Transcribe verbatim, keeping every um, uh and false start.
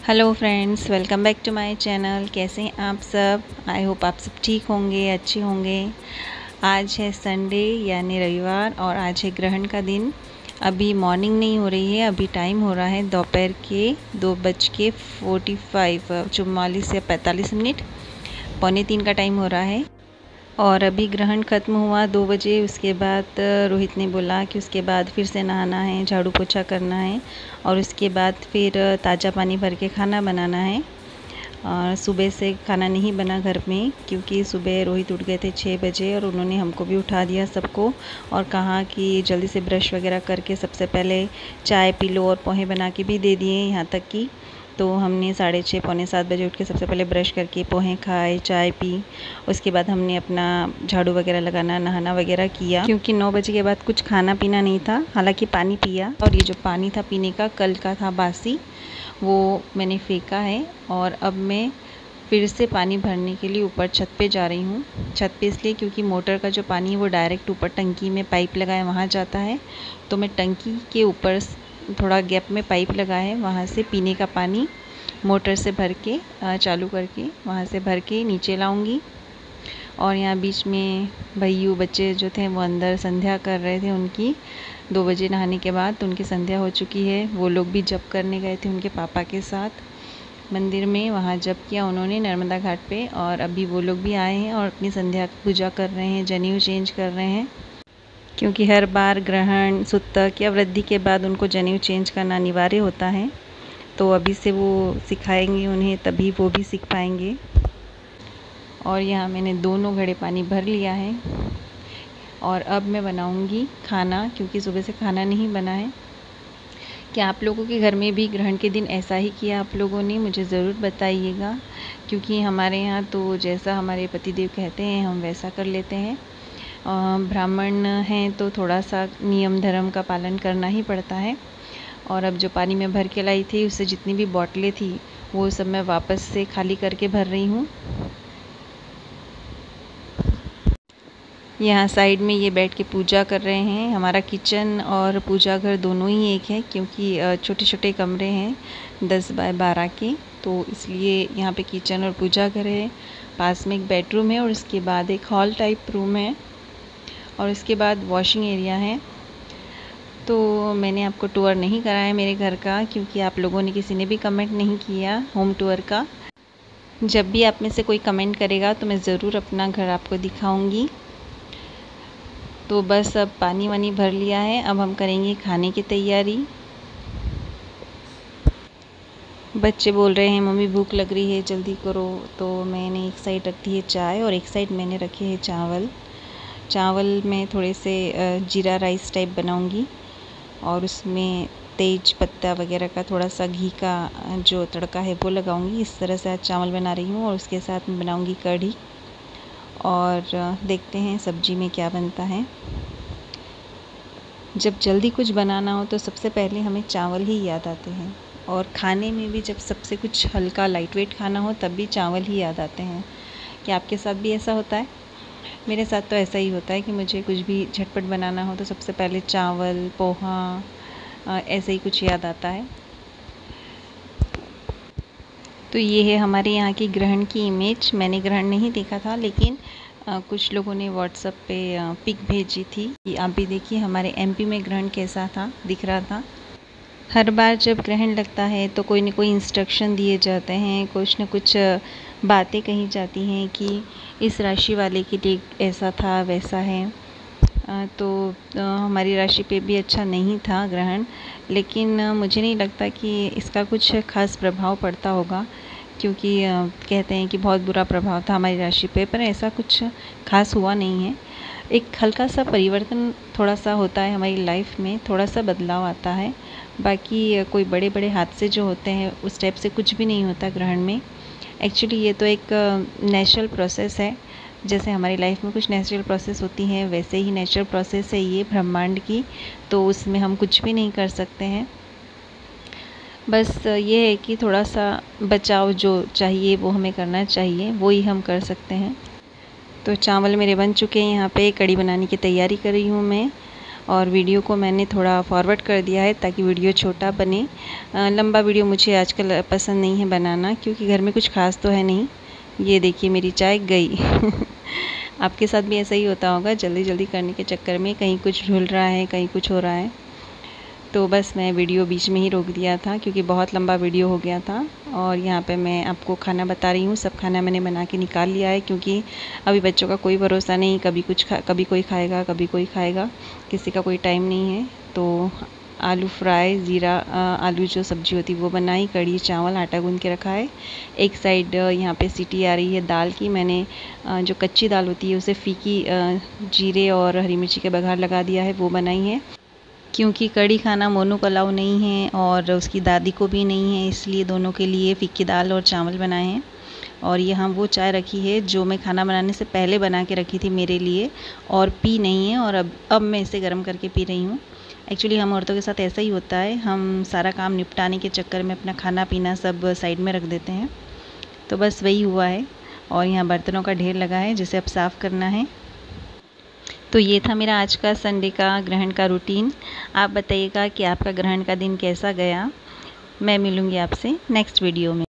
Hello friends, welcome back to my channel. कैसे हैं आप सब? आई होप आप सब ठीक होंगे, अच्छे होंगे। आज है संडे यानी रविवार और आज है ग्रहण का दिन। अभी मॉर्निंग नहीं हो रही है, अभी टाइम हो रहा है दोपहर के दो बज के फोर्टी फाइव चौवालीस या पैंतालीस मिनट, पौने तीन का टाइम हो रहा है। और अभी ग्रहण ख़त्म हुआ दो बजे। उसके बाद रोहित ने बोला कि उसके बाद फिर से नहाना है, झाड़ू पोछा करना है और उसके बाद फिर ताज़ा पानी भर के खाना बनाना है। और सुबह से खाना नहीं बना घर में क्योंकि सुबह रोहित उठ गए थे छः बजे और उन्होंने हमको भी उठा दिया सबको और कहा कि जल्दी से ब्रश वगैरह करके सबसे पहले चाय पी लो और पोहे बना के भी दे दिए यहाँ तक कि। तो हमने साढ़े छः पौने सात बजे उठ के सबसे पहले ब्रश करके पोहे खाए, चाय पी। उसके बाद हमने अपना झाड़ू वगैरह लगाना, नहाना वगैरह किया क्योंकि नौ बजे के बाद कुछ खाना पीना नहीं था। हालांकि पानी पिया और ये जो पानी था पीने का कल का था बासी, वो मैंने फेंका है। और अब मैं फिर से पानी भरने के लिए ऊपर छत पे जा रही हूँ। छत पे इसलिए क्योंकि मोटर का जो पानी है वो डायरेक्ट ऊपर टंकी में पाइप लगा है वहाँ जाता है। तो मैं टंकी के ऊपर थोड़ा गैप में पाइप लगा है, वहाँ से पीने का पानी मोटर से भर के चालू करके वहाँ से भर के नीचे लाऊंगी। और यहाँ बीच में भैयू बच्चे जो थे वो अंदर संध्या कर रहे थे उनकी। दो बजे नहाने के बाद तो उनकी संध्या हो चुकी है। वो लोग भी जप करने गए थे उनके पापा के साथ मंदिर में, वहाँ जप किया उन्होंने नर्मदा घाट पे। और अभी वो लोग भी आए हैं और अपनी संध्या पूजा कर रहे हैं, जनेऊ चेंज कर रहे हैं क्योंकि हर बार ग्रहण, सुतक या वृद्धि के बाद उनको जनेऊ चेंज करना अनिवार्य होता है। तो अभी से वो सिखाएंगे उन्हें, तभी वो भी सीख पाएंगे। और यहाँ मैंने दोनों घड़े पानी भर लिया है और अब मैं बनाऊंगी खाना क्योंकि सुबह से खाना नहीं बना है। क्या आप लोगों के घर में भी ग्रहण के दिन ऐसा ही किया आप लोगों ने? मुझे ज़रूर बताइएगा क्योंकि हमारे यहाँ तो जैसा हमारे पतिदेव कहते हैं हम वैसा कर लेते हैं। ब्राह्मण हैं तो थोड़ा सा नियम धर्म का पालन करना ही पड़ता है। और अब जो पानी में भर के लाई थी उससे जितनी भी बॉटलें थी वो सब मैं वापस से खाली करके भर रही हूँ। यहाँ साइड में ये बैठ के पूजा कर रहे हैं। हमारा किचन और पूजा घर दोनों ही एक है क्योंकि छोटे छोटे कमरे हैं दस बाय बारह के, तो इसलिए यहाँ पे किचन और पूजा घर है। पास में एक बेडरूम है और उसके बाद एक हॉल टाइप रूम है और उसके बाद वॉशिंग एरिया है। तो मैंने आपको टूर नहीं कराया मेरे घर का क्योंकि आप लोगों ने किसी ने भी कमेंट नहीं किया होम टूर का। जब भी आप में से कोई कमेंट करेगा तो मैं ज़रूर अपना घर आपको दिखाऊंगी। तो बस अब पानी वानी भर लिया है, अब हम करेंगे खाने की तैयारी। बच्चे बोल रहे हैं मम्मी भूख लग रही है जल्दी करो, तो मैंने एक साइड रख दी है चाय और एक साइड मैंने रखे हैं चावल। चावल में थोड़े से जीरा राइस टाइप बनाऊंगी और उसमें तेज पत्ता वगैरह का थोड़ा सा घी का जो तड़का है वो लगाऊंगी। इस तरह से आज चावल बना रही हूँ और उसके साथ में बनाऊंगी कढ़ी। और देखते हैं सब्जी में क्या बनता है। जब जल्दी कुछ बनाना हो तो सबसे पहले हमें चावल ही याद आते हैं और खाने में भी जब सबसे कुछ हल्का लाइट वेट खाना हो तब भी चावल ही याद आते हैं। क्या आपके साथ भी ऐसा होता है? मेरे साथ तो ऐसा ही होता है कि मुझे कुछ भी झटपट बनाना हो तो सबसे पहले चावल, पोहा, ऐसे ही कुछ याद आता है। तो ये है हमारे यहाँ की ग्रहण की इमेज। मैंने ग्रहण नहीं देखा था लेकिन आ, कुछ लोगों ने व्हाट्सएप पे पिक भेजी थी कि आप भी देखिए हमारे एमपी में ग्रहण कैसा था, दिख रहा था। हर बार जब ग्रहण लगता है तो कोई न कोई इंस्ट्रक्शन दिए जाते हैं, कुछ न कुछ बातें कही जाती हैं कि इस राशि वाले के लिए ऐसा था वैसा है। तो हमारी राशि पे भी अच्छा नहीं था ग्रहण, लेकिन मुझे नहीं लगता कि इसका कुछ खास प्रभाव पड़ता होगा क्योंकि कहते हैं कि बहुत बुरा प्रभाव था हमारी राशि पे, पर ऐसा कुछ खास हुआ नहीं है। एक हल्का सा परिवर्तन थोड़ा सा होता है हमारी लाइफ में, थोड़ा सा बदलाव आता है। बाकी कोई बड़े बड़े हादसे जो होते हैं उस टाइप से कुछ भी नहीं होता ग्रहण में। एक्चुअली ये तो एक नेचुरल प्रोसेस है, जैसे हमारी लाइफ में कुछ नेचुरल प्रोसेस होती हैं वैसे ही नेचुरल प्रोसेस है ये ब्रह्मांड की, तो उसमें हम कुछ भी नहीं कर सकते हैं। बस ये है कि थोड़ा सा बचाव जो चाहिए वो हमें करना चाहिए, वो ही हम कर सकते हैं। तो चावल मेरे बन चुके हैं, यहाँ पे कढ़ी बनाने की तैयारी कर रही हूँ मैं। और वीडियो को मैंने थोड़ा फॉरवर्ड कर दिया है ताकि वीडियो छोटा बने। लंबा वीडियो मुझे आजकल पसंद नहीं है बनाना, क्योंकि घर में कुछ खास तो है नहीं। ये देखिए मेरी चाय गई। आपके साथ भी ऐसा ही होता होगा, जल्दी जल्दी करने के चक्कर में कहीं कुछ झुल रहा है, कहीं कुछ हो रहा है। तो बस मैं वीडियो बीच में ही रोक दिया था क्योंकि बहुत लंबा वीडियो हो गया था। और यहाँ पे मैं आपको खाना बता रही हूँ। सब खाना मैंने बना के निकाल लिया है, क्योंकि अभी बच्चों का कोई भरोसा नहीं, कभी कुछ खा कभी कोई खाएगा कभी कोई खाएगा, किसी का कोई टाइम नहीं है। तो आलू फ्राई, ज़ीरा आलू जो सब्ज़ी होती है वो बनाई, कढ़ी चावल, आटा गूँध के रखा है। एक साइड यहाँ पे सीटी आ रही है दाल की। मैंने जो कच्ची दाल होती है उसे फीकी जीरे और हरी मिर्ची के बघार लगा दिया है, वो बनाई है। क्योंकि कढ़ी खाना मोनू को अलाउ नहीं है और उसकी दादी को भी नहीं है, इसलिए दोनों के लिए फीकी दाल और चावल बनाए हैं। और यहाँ वो चाय रखी है जो मैं खाना बनाने से पहले बना के रखी थी मेरे लिए, और पी नहीं है, और अब अब मैं इसे गर्म करके पी रही हूँ। एक्चुअली हम औरतों के साथ ऐसा ही होता है, हम सारा काम निपटाने के चक्कर में अपना खाना पीना सब साइड में रख देते हैं। तो बस वही हुआ है। और यहाँ बर्तनों का ढेर लगा है जिसे अब साफ़ करना है। तो ये था मेरा आज का संडे का ग्रहण का रूटीन। आप बताइएगा कि आपका ग्रहण का दिन कैसा गया। मैं मिलूँगी आपसे नेक्स्ट वीडियो में।